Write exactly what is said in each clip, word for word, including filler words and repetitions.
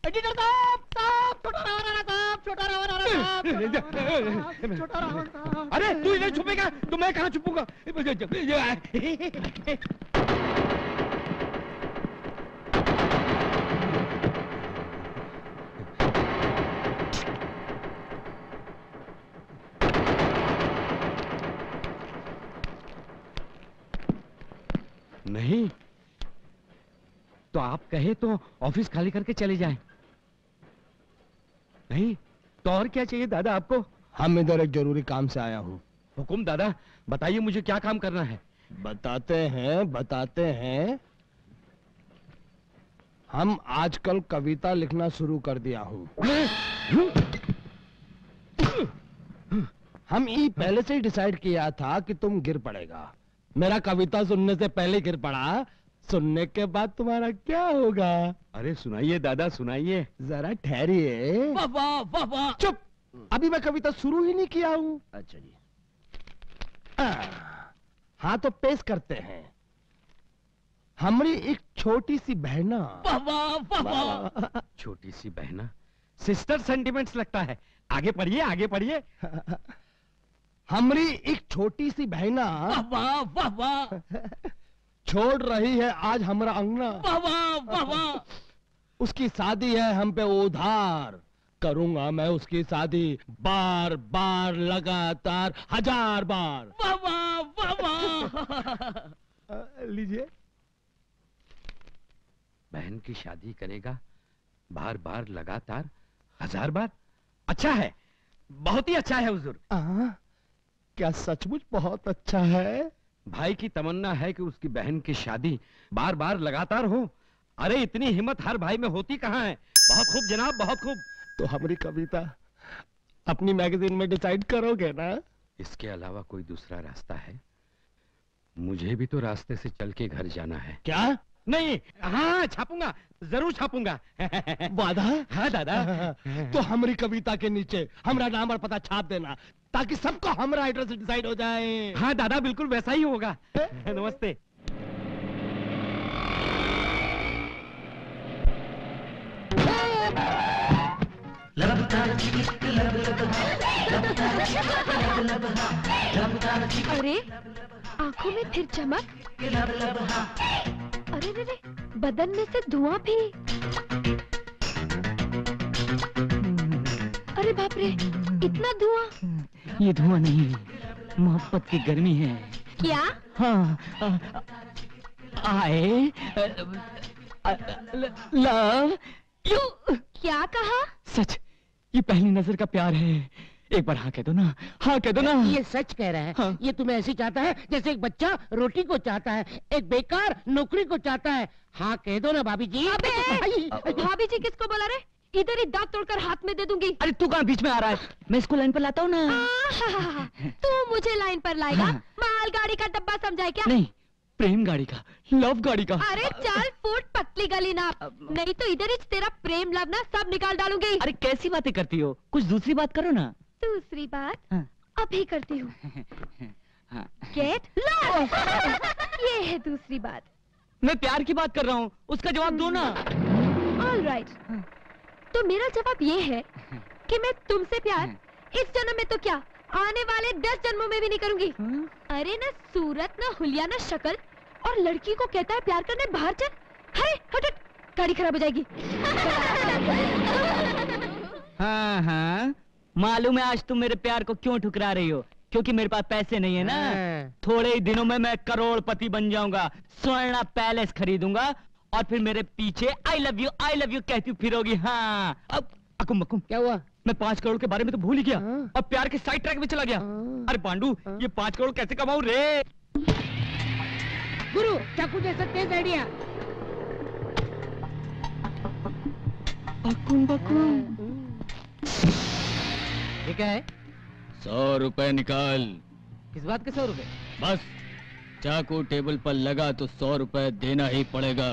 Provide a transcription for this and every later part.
Editor साहब, साहब, छोटा रावण आ रहा साहब, छोटा रावण आ रहा साहब, छोटा रावण साहब। अरे तू इधर छुपेगा तो मैं कहाँ छुपूंगा? नहीं तो आप कहे तो ऑफिस खाली करके चले जाएं। नहीं तो और क्या चाहिए दादा आपको? हम इधर एक जरूरी काम से आया हूँ। हुकुम दादा, बताइए मुझे क्या काम करना है। बताते हैं बताते हैं हम आजकल कविता लिखना शुरू कर दिया हूँ। हम ये पहले से ही डिसाइड किया था कि तुम गिर पड़ेगा। मेरा कविता सुनने से पहले गिर पड़ा, सुनने के बाद तुम्हारा क्या होगा? अरे सुनाइए दादा सुनाइए। जरा ठहरिए। वाह वाह वाह वाह। चुप, अभी मैं कविता शुरू ही नहीं किया हूँ। अच्छा जी। आ, हाँ तो पेश करते हैं। हमारी एक छोटी सी बहना। वाह वाह वाह वाह। छोटी सी बहना, सिस्टर सेंटिमेंट्स लगता है। आगे पढ़िए आगे पढ़िए। हमारी एक छोटी सी बहना वाह वाह वाह। छोड़ रही है आज हमारा अंगना। वाह वाह वाह वाह। उसकी शादी है हम पे उधार, करूंगा मैं उसकी शादी बार बार लगातार हजार बार। वाह वाह वाह वाह। लीजिए। बहन की शादी करेगा बार बार लगातार हजार बार? अच्छा है, बहुत ही अच्छा है हुजूर। आ, क्या सचमुच बहुत अच्छा है? भाई की तमन्ना है कि उसकी बहन की शादी बार बार लगातार हो। अरे इतनी हिम्मत हर भाई में होती कहाँ है। बहुत खूब जनाब, बहुत खूब। तो हमारी कविता अपनी मैगजीन में डिसाइड करोगे ना? इसके अलावा कोई दूसरा रास्ता है? मुझे भी तो रास्ते से चल के घर जाना है। क्या? नहीं, हाँ छापूंगा, जरूर छापूंगा। वादा? हाँ दादा। तो हमारी कविता के नीचे हमारा नाम और पता छाप देना, ताकि सबको हमारा एड्रेस डिसाइड हो जाए। हाँ दादा, बिल्कुल वैसा ही होगा। नमस्ते। अरे आंखों में फिर चमक। अरे रे रे, बदन में से धुआं भी। अरे बाप रे, इतना धुआं। ये धुआं नहीं, मोहब्बत की गर्मी है। क्या? हाँ, आए लव यू। क्या कहा? सच, ये पहली नजर का प्यार है। एक बार हाँ कह दो ना, हाँ कह दो ना। ये सच कह रहा है। हाँ। ये तुम्हें ऐसी चाहता है जैसे एक बच्चा रोटी को चाहता है, एक बेकार नौकरी को चाहता है। हाँ कह दो ना भाभी जी। अबे, भाभी जी किसको बोला रे? इधर ही दांत तोड़कर हाथ में दे दूंगी। अरे तू कहाँ बीच में आ रहा है? मैं इसको लाइन पर लाता हूँ ना। आहा, तू मुझे लाइन पर लाएगा? हाँ। मालगाड़ी का डब्बा समझाए क्या? नहीं, प्रेम गाड़ी का, लव गाड़ी का। अरे चाल फुट पतली गली ना, नहीं तो इधर ही तेरा प्रेम लव ना सब निकाल डालूंगी। अरे कैसी बातें करती हो, कुछ दूसरी बात करो ना। दूसरी बात हाँ। अभी करती हूँ। हाँ। Get lost. ये है दूसरी बात। मैं प्यार की बात कर रहा हूँ, उसका जवाब दो ना। ऑल राइट, तो मेरा जवाब ये है कि मैं तुमसे प्यार इस जन्म में तो क्या, आने वाले दस जन्मों में भी नहीं करूंगी। अरे ना सूरत ना हुलिया ना शक्ल, और लड़की को कहता है प्यार करने बाहर चल। अरे हट हट, गाड़ी खराब हो जाएगी। हाँ हाँ, मालूम है आज तुम मेरे प्यार को क्यों ठुकरा रही हो, क्योंकि मेरे पास पैसे नहीं है ना। थोड़े ही दिनों में मैं करोड़पति बन जाऊंगा, स्वर्ण पैलेस खरीदूंगा, और फिर मेरे पीछे I love you I love you कहती फिरोगी। हाँ अब अकुम बकुम। क्या हुआ? मैं पांच करोड़ के बारे में तो भूल ही गया, हाँ। और प्यार के साइड ट्रैक में चला गया। हाँ। अरे पांडू, हाँ। ये पांच करोड़ कैसे कमाऊं रे? गुरु चाकू जैसा तेज आइडिया। बकुम बकुम। ये क्या है? सौ रुपए निकाल। किस बात के सौ रुपए? बस चाकू टेबल पर लगा तो सौ रुपए देना ही पड़ेगा।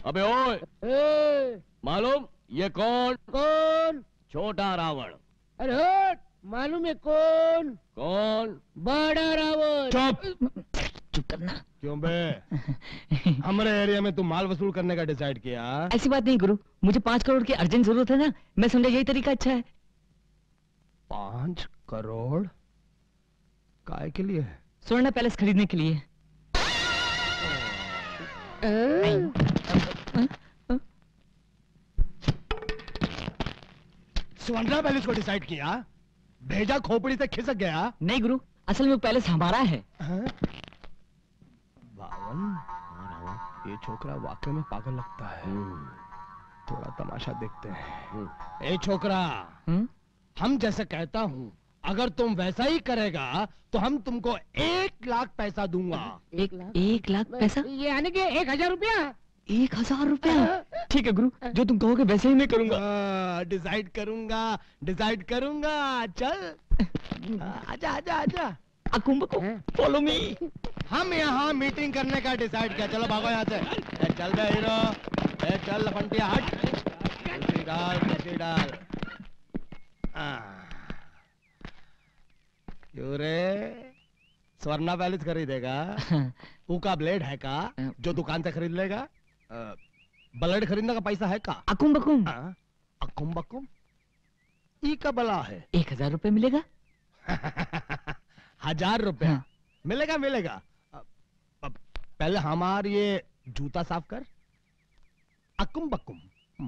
अबे ओए, ए, मालूम ये कौन? कौन? छोटा रावण। अरे हट, मालूम है कौन? कौन? बड़ा रावण। चुप। चुप करना। क्यों बे? हमारे एरिया में तुम माल वसूल करने का डिसाइड किया? ऐसी बात नहीं गुरु, मुझे पाँच करोड़ की अर्जेंट जरूरत है ना, मैं समझा यही तरीका अच्छा है। पांच करोड़ काय के लिए? स्वर्ण पैलेस खरीदने के लिए। स्वर्ण पैलेस को डिसाइड किया? भेजा खोपड़ी से खिसक गया? नहीं गुरु, असल में वो पैलेस हमारा है। हाँ? बावन, ये छोकरा वाकई में पागल लगता है। थोड़ा तमाशा देखते हैं। ए छोकरा, हुँ? हम जैसे कहता हूँ, अगर तुम वैसा ही करेगा तो हम तुमको एक लाख पैसा दूंगा। एक एक लाख पैसा? ये आने के एक हजार रुपया। एक हजार रुपया? ठीक है गुरु, जो तुम कहोगे वैसे ही मैं करूंगा। डिसाइड करूंगा, डिसाइड करूंगा। चल आजा आजा आजा। अकुम्बको, फॉलो मी। हम यहाँ मीटिंग करने का डिसाइड किया। चलो भागो यहाँ से। ए, चल बे हीरो, ए, चल लफंटिया हट। कुर्सी डाल, कुर्सी डाल। क्यों रे, स्वर्णा पैलेस खरीदेगा? ऊका ब्लेड है का जो दुकान से खरीद लेगा? ब्लेड खरीदने का पैसा है का? अकुम बकुम। अकुम बकुम ई का बला है। एक हजार रुपए मिलेगा? हजार रुपया? हाँ। मिलेगा मिलेगा। पहले हमार ये जूता साफ कर। अकुम बकुम।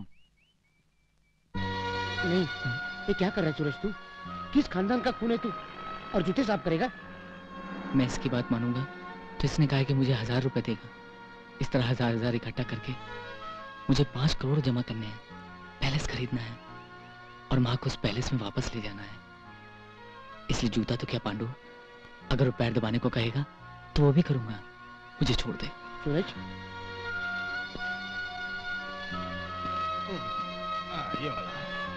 नहीं, ये क्या कर रहा है सूरज तू? किस खानदान का खून है तू और जूते साफ करेगा? मैं इसकी बात मानूंगा तो इसने कहा कि मुझे हजार रुपए देगा। इस तरह हजार हजार इकट्ठा करके मुझे पांच करोड़ जमा करने हैं, पैलेस खरीदना है और माँ को उस पैलेस में वापस ले जाना है। इसलिए जूता तो क्या पांडु, अगर वो पैर दबाने को कहेगा तो वो भी करूंगा। मुझे छोड़ दे सूरज। आ, ये वाला।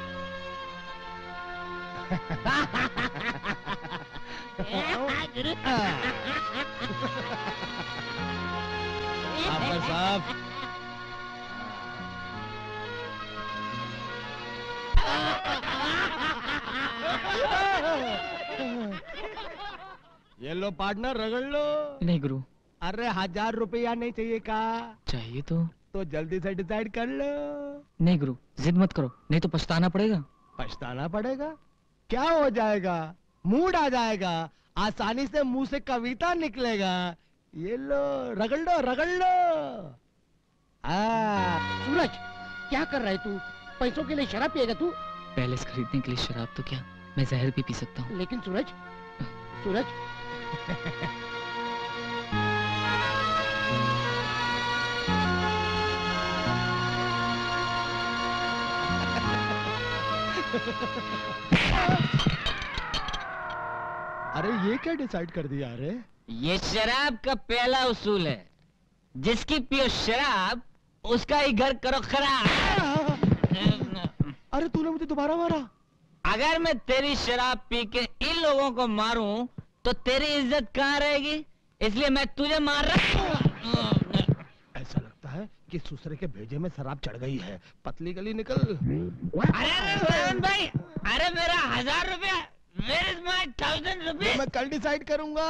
साफ कर साफ। ये लो पार्टनर, रगड़ लो। नहीं गुरु। अरे हजार रुपया नहीं चाहिए का? चाहिए तो तो जल्दी से डिसाइड कर लो। नहीं गुरु, जिद मत करो, नहीं तो पछताना पड़ेगा। पछताना पड़ेगा? क्या हो जाएगा? मूड आ जाएगा, आसानी से मुंह से कविता निकलेगा। ये लो, रगड़ लो रगड़ लो। आ, सूरज, क्या कर रहा है तू? पैसों के लिए शराब पिएगा तू? पैलेस खरीदने के लिए शराब तो क्या, मैं जहर भी पी सकता हूँ। लेकिन सूरज, सूरज अरे ये क्या डिसाइड कर दिया? अरे ये शराब का पहला उसूल है, जिसकी पियो शराब उसका ही घर करो खराब। अरे तूने मुझे दोबारा मारा। अगर मैं तेरी शराब पी के इन लोगों को मारूं तो तेरी इज्जत कहाँ रहेगी, इसलिए मैं तुझे मार रहा हूं। ऐसा लगता है कि सुसरे के भेजे में शराब चढ़ गई है। पतली गली निकल। अरे रोहन भाई, अरे मेरा हजार रुपया, where is my thousand rupees? मैं कल डिसाइड करूंगा।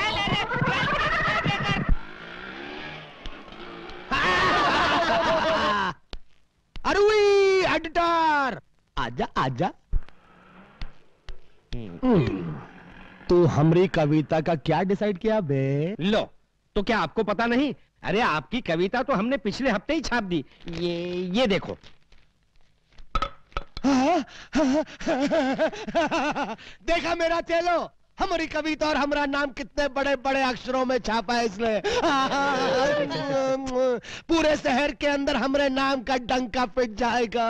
अरे एडिटर, आजा आजा। तू हमरी कविता का क्या डिसाइड किया बे? लो, तो क्या आपको पता नहीं? अरे आपकी कविता तो हमने पिछले हफ्ते ही छाप दी। ये ये देखो। देखा मेरा चेलो, हमारी कविता और हमारा नाम कितने बड़े बड़े अक्षरों में छापा है इसने। पूरे शहर के अंदर हमारे नाम का डंका पिट जाएगा।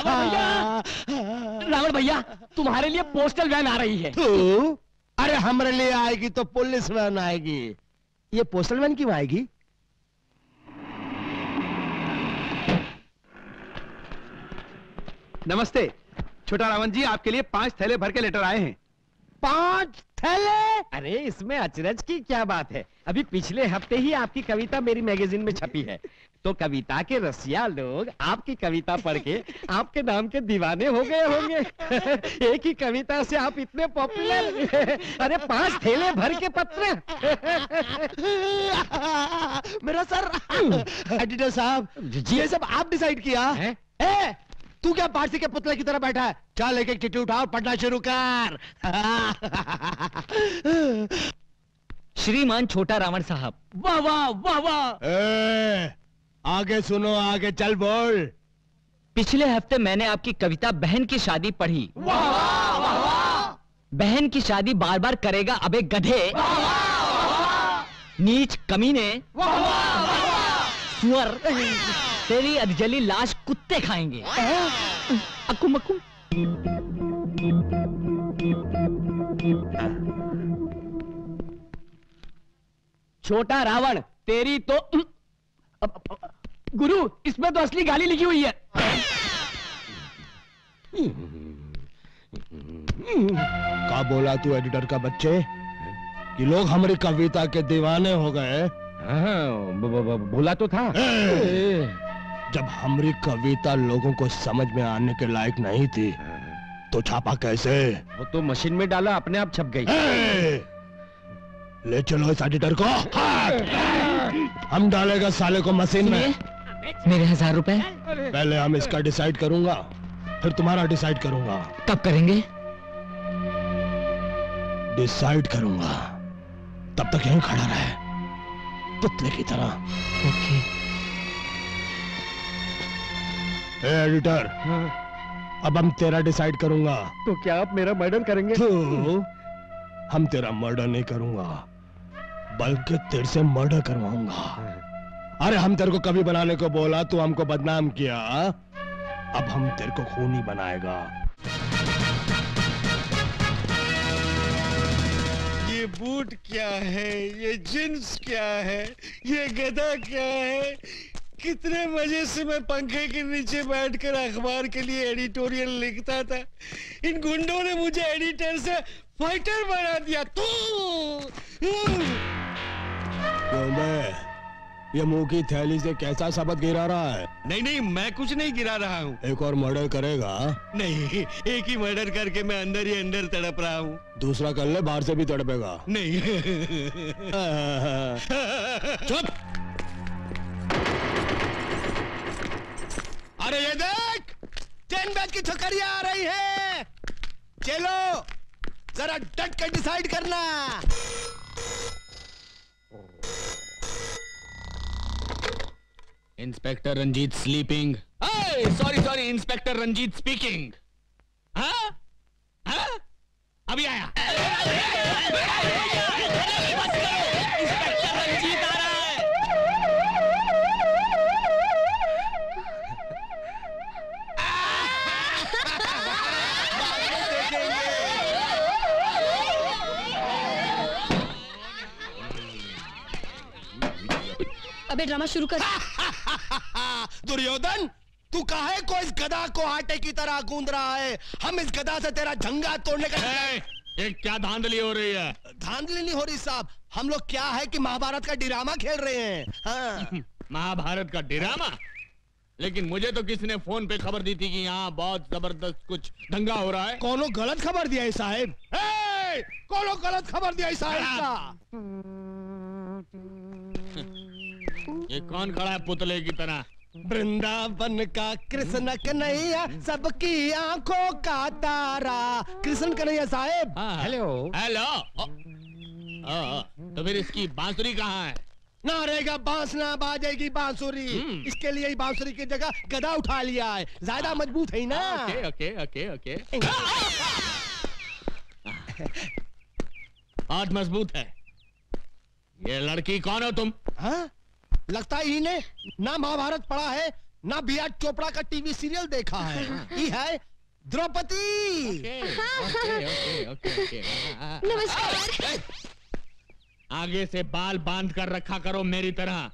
रावण भैया, तुम्हारे लिए पोस्टल वैन आ रही है। तू? अरे हमारे लिए आएगी तो पुलिस वैन आएगी। ये पोस्टल वैन क्यों आएगी? नमस्ते छोटा रावण जी, आपके लिए पांच थैले भर के लेटर आए हैं। पांच थैले? अरे इसमें अचरज की क्या बात है? अभी पिछले हफ्ते ही आपकी कविता मेरी मैगजीन में छपी है, तो कविता के रसिया लोग आपकी कविता पढ़ के आपके नाम के दीवाने हो गए होंगे। एक ही कविता से आप इतने पॉपुलर। अरे पांच थैले भर के पत्र। मेरा सर। एडिटर साहब, ये सब आप डिसाइड किया? ए, तू क्या पारसी के पुतले की तरह बैठा है? चल एक एक चिट्ठी उठा और पढ़ना शुरू कर। श्रीमान छोटा रावण साहब। वाह वाह वाह वाह। ए, आगे सुनो, आगे चल बोल। पिछले हफ्ते मैंने आपकी कविता बहन की शादी पढ़ी। वाह वाह वाह वाह। बहन की शादी बार बार करेगा अबे गधे। नीच कमीने। सुअर। तेरी अधजली लाश कुत्ते खाएंगे। अक्कू मक्कू। छोटा रावण, तेरी तो गुरु, इसमें तो असली गाली लिखी हुई है। क्या बोला तू एडिटर का बच्चे? कि लोग हमारी कविता के दीवाने हो गए? हाँ, बोला तो था। ए, जब हमारी कविता लोगों को समझ में आने के लायक नहीं थी तो छापा कैसे? वो तो मशीन में डाला, अपने आप छप गई। ए, ले चलो इस एडिटर को। हम डालेगा साले को मशीन में। मेरे हजार रुपए। पहले हम इसका डिसाइड करूंगा, फिर तुम्हारा डिसाइड करूंगा। कब करेंगे? डिसाइड करूंगा, तब तक यहीं खड़ा रहे पुतले की तरह। ओके। ए एडिटर, अब हम तेरा डिसाइड करूंगा। तो क्या आप मेरा मर्डर करेंगे? तो हम तेरा मर्डर नहीं करूंगा, बल्कि तेरे से मर्डर करवाऊंगा। अरे हम तेरे को कभी बनाने को बोला, तू हमको बदनाम किया, अब हम तेरे को खूनी बनाएगा। ये बूट क्या है, ये जींस क्या है, ये गधा क्या है? कितने मजे से मैं पंखे के नीचे बैठकर अखबार के लिए एडिटोरियल लिखता था। इन गुंडों ने मुझे एडिटर से फाइटर बना दिया। तू क्यों बे? ये मुंह की थैली से कैसा शब्द गिरा रहा है? नहीं नहीं, मैं कुछ नहीं गिरा रहा हूँ। एक और मर्डर करेगा? नहीं, एक ही मर्डर करके मैं अंदर ही अंदर तड़प रहा हूँ। दूसरा कर ले, बाहर से भी तड़पेगा। नहीं। चुप। अरे ये देख, चैन बैग की ठोकरियां आ रही है। चलो जरा डट कर डिसाइड करना। Inspector Ranjit sleeping. Sorry sorry, inspector Ranjit speaking. हाँ? हाँ? अभी आया। इंस्पेक्टर रंजीत आ रहा है। अबे ड्रामा शुरू कर। दुर्योधन, तू काहे को इस गधा को आटे की तरह गूंद रहा है? हम इस गधा से तेरा झंगा तोड़ने का। ये क्या धांधली हो रही है? धांधली नहीं हो रही साहब, हम लोग क्या है कि महाभारत का ड्रामा खेल रहे हैं। हाँ। महाभारत का ड्रामा? लेकिन मुझे तो किसी ने फोन पे खबर दी थी कि यहाँ बहुत जबरदस्त कुछ दंगा हो रहा है। कौनो गलत खबर दिया है साहब? ए, कौनो गलत खबर दिया है साहब? ये कौन खड़ा है पुतले की तरह? वृंदावन का कृष्ण कन्हैया, सबकी आंखों का तारा। कृष्ण कन्हैया साहब। Hello hello. तो फिर इसकी बांसुरी कहाँ है? ना रहेगा बांस ना बाजेगी बांसुरी। इसके लिए ही बांसुरी की जगह गधा उठा लिया है, ज्यादा मजबूत है ना। Okay okay okay okay. बहुत मजबूत है। ये लड़की कौन हो तुम? हाँ? लगता है इन्हें ना महाभारत पढ़ा है, ना बी आर चोपड़ा का टीवी सीरियल देखा है। ये है Draupadi. Okay okay okay okay okay. नमस्कार। आगे से बाल बांध कर रखा करो मेरी तरह।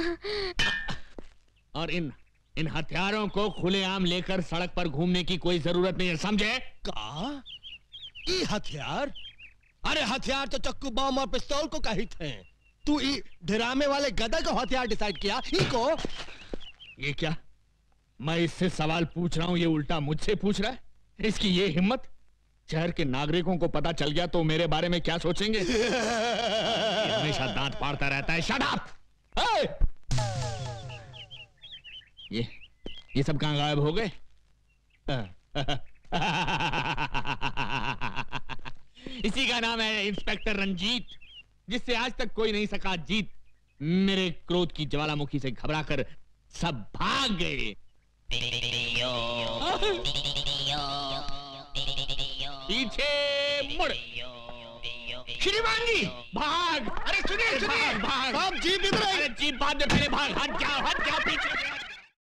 और इन इन हथियारों को खुलेआम लेकर सड़क पर घूमने की कोई जरूरत नहीं है, समझे? का? ये हथियार? अरे हथियार तो चक्कू बम और पिस्तौल को कही थे। तू ड्रामे वाले गधा को हथियार डिसाइड किया? इको ये क्या? मैं इससे सवाल पूछ रहा हूं, ये उल्टा मुझसे पूछ रहा है। इसकी ये हिम्मत! शहर के नागरिकों को पता चल गया तो मेरे बारे में क्या सोचेंगे? ये हमेशा दांत फाड़ता रहता है। Shut up! ये ये सब कहां गायब हो गए? इसी का नाम है इंस्पेक्टर रंजीत, जिससे आज तक कोई नहीं सका जीत। मेरे क्रोध की ज्वालामुखी से घबराकर सब भाग गए। पीछे मुड़। श्रीमान जी भाग! अरे सुनिए सुनिए, भाग भाग! आप जीप इधर आइए। अरे जीप बाद में, पहले भाग। हट जाओ हट जाओ पीछे।